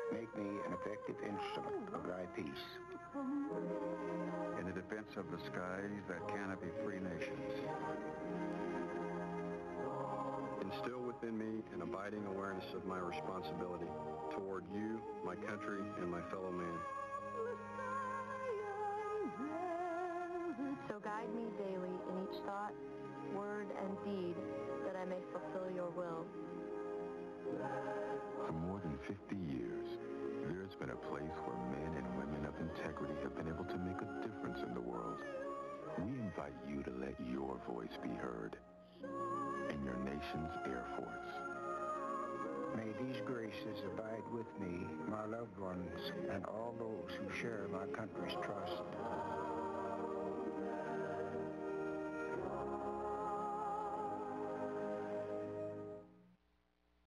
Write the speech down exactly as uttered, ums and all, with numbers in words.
Make me an effective instrument of thy peace. In the defense of the skies that canopy free nations. Instill within me an abiding awareness of my responsibility toward you, my country, and my fellow man. So guide me daily in each thought, word, and deed, that I may fulfill your will. For more than fifty years, there's been a place where men and women of integrity have been able to make a difference in the world. We invite you to let your voice be heard in your nation's Air Force. May these graces abide with me, my loved ones, and all those who share my country's trust.